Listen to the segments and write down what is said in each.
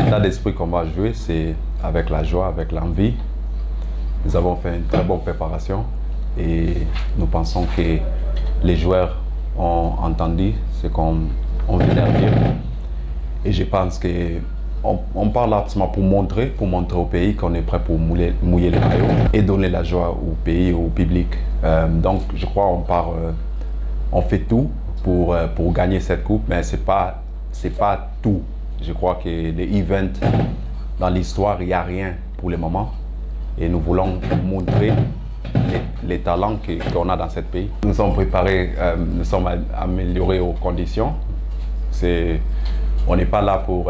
L'état d'esprit qu'on va jouer, c'est avec la joie, avec l'envie. Nous avons fait une très bonne préparation et nous pensons que les joueurs ont entendu ce qu'on vient de dire. Et je pense qu'on parle là pour montrer au pays qu'on est prêt pour mouiller les maillots et donner la joie au pays, au public. Donc je crois on fait tout pour gagner cette coupe, mais c'est pas tout. Je crois que les events dans l'histoire, il n'y a rien pour le moment. Et nous voulons montrer les talents qu'on a dans ce pays. Nous sommes préparés, nous sommes améliorés aux conditions. On n'est pas là pour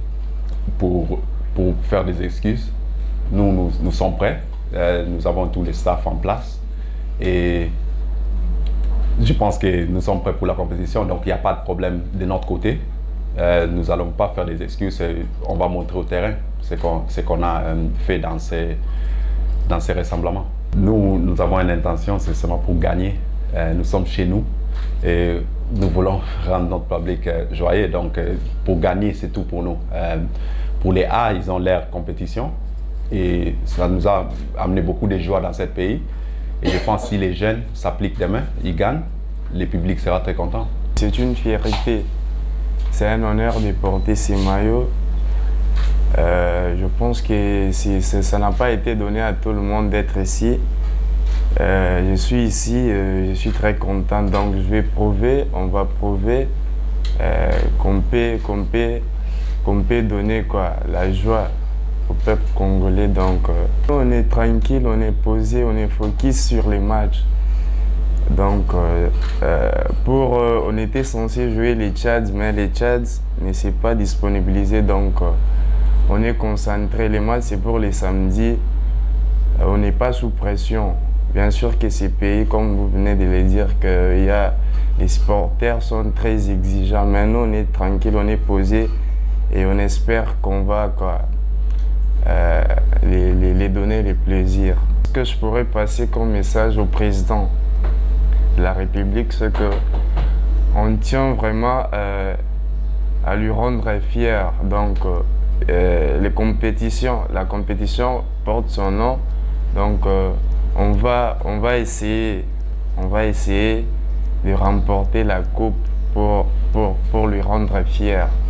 faire des excuses. Nous sommes prêts. Nous avons tous les staffs en place. Et je pense que nous sommes prêts pour la compétition. Donc il n'y a pas de problème de notre côté. Nous n'allons pas faire des excuses. On va montrer au terrain ce qu'on a fait dans ces rassemblements. Nous avons une intention, c'est seulement pour gagner. Nous sommes chez nous et nous voulons rendre notre public joyeux. Donc, pour gagner, c'est tout pour nous. Pour les A, ils ont l'air compétition et ça nous a amené beaucoup de joie dans ce pays. Et je pense que si les jeunes s'appliquent demain, ils gagnent, le public sera très content. C'est une fierté. C'est un honneur de porter ces maillots. Je pense que ça n'a pas été donné à tout le monde d'être ici. Je suis ici, je suis très content, donc je vais prouver, on va prouver qu'on peut donner la joie au peuple congolais. Donc on est tranquille, on est posé, on est focus sur les matchs. Donc on était censé jouer les Tchads, mais les Tchads ne sont pas disponibilisés, donc on est concentré. Les matchs, c'est pour les samedis. On n'est pas sous pression. Bien sûr que ces pays, comme vous venez de le dire, les supporters sont très exigeants. Mais nous, on est tranquille, on est posé et on espère qu'on va les donner le plaisir. Ce que je pourrais passer comme message au président de la République, c'est qu'on tient vraiment à lui rendre fier. Donc, la compétition porte son nom, donc on va essayer de remporter la coupe pour lui rendre fier.